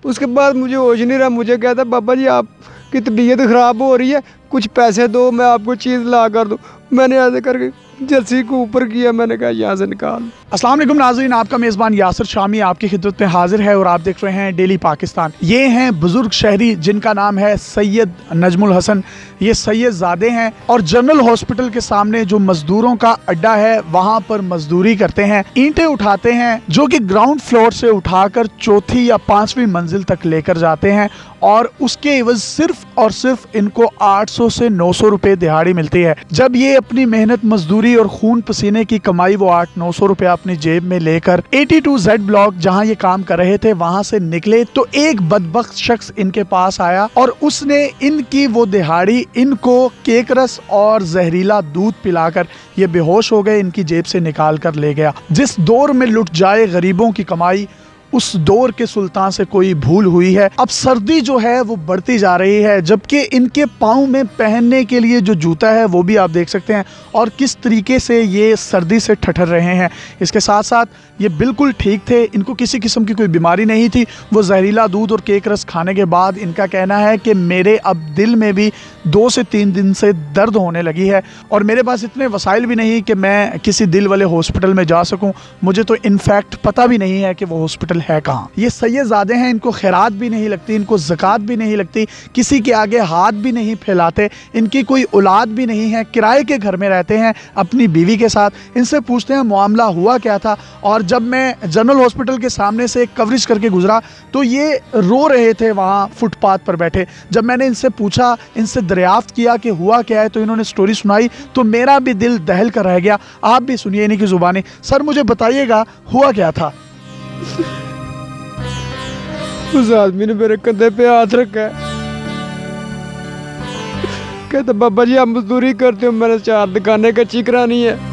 اس کے بعد مجھے ہوش نہیں رہا، مجھے کہتا بابا جی آپ کی طبیعت خراب ہو رہی ہے، کچھ پیسے دو میں آپ کو چیز لا کر دوں۔ میں نے ایسے کر کے جرسی کو اوپر کیا، میں نے کہا یہاں سے نکال۔ السلام علیکم ناظرین، آپ کا میزبان یاسر شامی آپ کی خدمت میں حاضر ہے اور آپ دیکھ رہے ہیں ڈیلی پاکستان۔ یہ ہیں بزرگ شہری جن کا نام ہے سید نجم الحسن۔ یہ سید زادے ہیں اور جنرل ہاسپٹل کے سامنے جو مزدوروں کا اڈا ہے وہاں پر مزدوری کرتے ہیں، اینٹیں اٹھاتے ہیں جو کہ گراؤنڈ فلور سے اٹھا کر چوتھی یا 5ویں منزل تک لے کر جاتے ہیں، اور اس کے عوض صرف اور صرف ان کو 800 سے 900 روپے دہاڑی ملتی ہے۔ جب یہ اپنی محنت مزدوری اور خون پسینے کی کمائی وہ 800-900 روپے اپنی جیب میں لے کر 82Z بلاک جہاں یہ کام کر رہے تھے وہاں سے نکلے تو ایک بدبخت شخص ان کے پاس آیا اور اس نے ان کی وہ دہاڑی ان کو کیک رس اور زہریلا دودھ پلا کر یہ بے ہوش ہو گئے، ان کی جیب سے نکال کر لے گیا۔ جس دور میں لٹ جائے غریبوں کی کمائی، اس دور کے سلطان سے کوئی بھول ہوئی ہے۔ اب سردی جو ہے وہ بڑھتی جا رہی ہے، جبکہ ان کے پاؤں میں پہننے کے لیے جو جوتا ہے وہ بھی آپ دیکھ سکتے ہیں اور کس طریقے سے یہ سردی سے ٹھٹر رہے ہیں۔ اس کے ساتھ ساتھ یہ بالکل ٹھیک تھے، ان کو کسی قسم کی کوئی بیماری نہیں تھی۔ وہ زہریلا دودھ اور کیک رس کھانے کے بعد ان کا کہنا ہے کہ میرے اب دل میں بھی 2 سے 3 دن سے درد ہونے لگی ہے اور میرے پاس اتنے وسائل بھی نہیں کہ میں کسی دل والے ہاسپٹل میں جا سکوں، مجھے تو انفیکٹ پتہ بھی نہیں ہے کہ وہ ہاسپٹل ہے کہاں۔ یہ سید زادے ہیں، ان کو خیرات بھی نہیں لگتی، ان کو زکوٰۃ بھی نہیں لگتی، کسی کے آگے ہاتھ بھی نہیں پھیلاتے، ان کی کوئی اولاد بھی نہیں ہے، کرائے کے گھر میں رہتے ہیں اپنی بیوی کے ساتھ۔ ان سے پوچھتے ہیں معاملہ ہوا کیا تھا، اور جب میں جنرل ہاسپٹل کے سامنے سے کوریج کر کے گزرا تو یہ رو رہے تھے وہاں فٹ پاتھ پر بیٹھے۔ جب میں نے ان سے پوچھا، ان سے دریافت کیا کہ ہوا کیا ہے، تو انہوں نے سٹوری سنائی تو میرا بھی دل دہل کر رہ گیا۔ آپ بھی سنیے انہی کی زبانی۔ سر مجھے بتائیے گا ہوا کیا تھا؟ اس آدمی نے میرے کندھے پہ ہاتھ رکھا ہے، کہتا بابا جی آپ مزدوری کرتے ہو، میں نے 4 دکانیں کچی کرانی ہے۔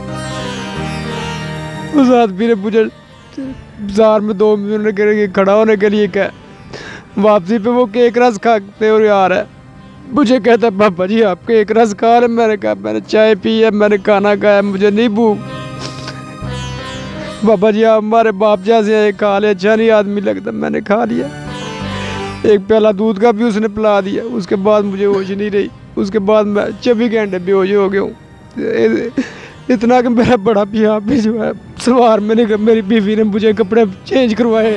اس آدمی نے مجھے بازار میں 2 منٹ کے کھڑا ہونے کے لیے کہا، واپسی پہ وہ کیک رس کھاتے اور آ رہا ہے، مجھے کہتا بابا جی آپ کیک رس کھا رہے؟ میں نے کہا میں نے چائے پی ہے، میں نے کھانا کھایا، مجھے نہیں بھوک۔ بابا جی آپ ہمارے باپ جیسے ہیں، کھا لے، اچھا نہیں آدمی لگتا۔ میں نے کھا لیا، ایک پیالہ دودھ کا بھی اس نے پلا دیا۔ اس کے بعد مجھے ہوش نہیں رہی، اس کے بعد میں 24 گھنٹے بے ہوش ہو گیا ہوں، اتنا کہ میرا بڑا پیاب بھی جو ہے سوار میں نے، میری بیوی نے مجھے کپڑے چینج کروائے۔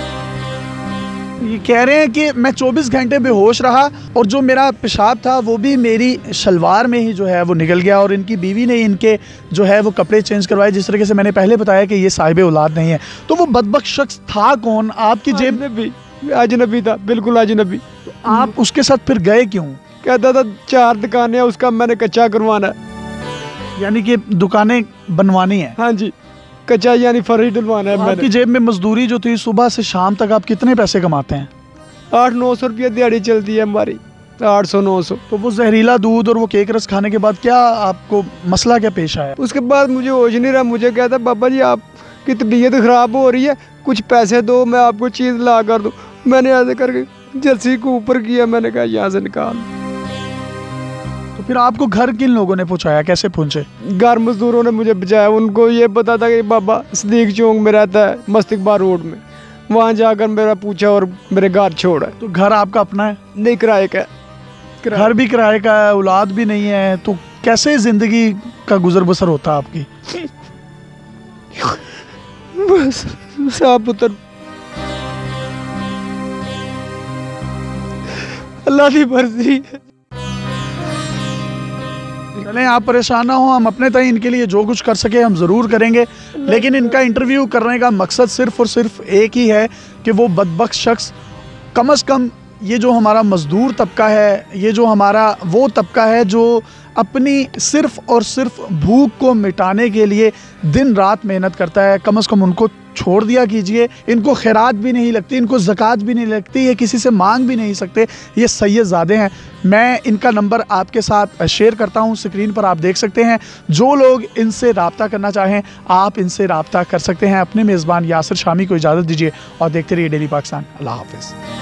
یہ کہہ رہے ہیں کہ میں 24 گھنٹے بے ہوش رہا اور جو میرا پیشاب تھا وہ بھی میری شلوار میں ہی جو ہے وہ نکل گیا، اور ان کی بیوی نے ان کے جو ہے وہ کپڑے چینج کروائے۔ جس طریقے سے میں نے پہلے بتایا کہ یہ صاحب اولاد نہیں ہے۔ تو وہ بدبخت شخص تھا کون؟ آپ کی جیب میں اجنبی تھا، بالکل اجنبی۔ آپ اس کے ساتھ پھر گئے کیوں؟ کہتا تھا 4 دکانیں اس کا میں نے کچا کروانا ہے، یعنی کہ دکانیں بنوانی ہیں؟ ہاں جی، کچا یعنی فرش ڈلوانا ہے۔ آپ کی جیب میں مزدوری جو تھی صبح سے شام تک آپ کتنے پیسے کماتے ہیں؟ 800-900 روپیہ دیہڑی چلتی ہے ہماری، 800-900۔ تو وہ زہریلا دودھ اور وہ کیک رس کھانے کے بعد کیا آپ کو مسئلہ کیا پیش آیا؟ اس کے بعد مجھے ہوش نہیں رہا، مجھے کہتا بابا جی آپ کی طبیعت خراب ہو رہی ہے، کچھ پیسے دو میں آپ کو چیز لا کر دوں۔ میں نے ایسے کر کے جرسی کو اوپر کیا، میں نے کہا یہاں سے نکال۔ تو پھر آپ کو گھر کن لوگوں نے پہنچایا، کیسے پہنچے؟ گھر مزدوروں نے مجھے بچایا۔ ان کو یہ پتا تھا کہ بابا صدیق چونک میں رہتا ہے، مستقبال روڈ میں، وہاں جا کر میرا پوچھا اور میرے گھر چھوڑا۔ تو گھر آپ کا اپنا ہے؟ نہیں، کرائے کا۔ گھر بھی کرائے کا ہے، اولاد بھی نہیں ہے، تو کیسے زندگی کا گزر بسر ہوتا آپ کی؟ بس صاحب پتر اللہ کی مرضی ہے۔ چلیں آپ پریشان نہ ہوں، ہم اپنے تئیں ان کے لیے جو کچھ کر سکے ہم ضرور کریں گے، لیکن ان کا انٹرویو کرنے کا مقصد صرف اور صرف ایک ہی ہے کہ وہ بدبخت شخص کم از کم یہ جو ہمارا مزدور طبقہ ہے، یہ جو ہمارا وہ طبقہ ہے جو اپنی صرف اور صرف بھوک کو مٹانے کے لیے دن رات محنت کرتا ہے، کم از کم ان کو چھوڑ دیا کیجئے۔ ان کو خیرات بھی نہیں لگتی، ان کو زکوٰۃ بھی نہیں لگتی، یہ کسی سے مانگ بھی نہیں سکتے۔ یہ سید زادے ہیں۔ میں ان کا نمبر آپ کے ساتھ شیئر کرتا ہوں، اسکرین پر آپ دیکھ سکتے ہیں۔ جو لوگ ان سے رابطہ کرنا چاہیں آپ ان سے رابطہ کر سکتے ہیں۔ اپنے میزبان یاسر شامی کو اجازت دیجیے اور دیکھتے رہیے ڈیلی پاکستان۔ اللہ حافظ۔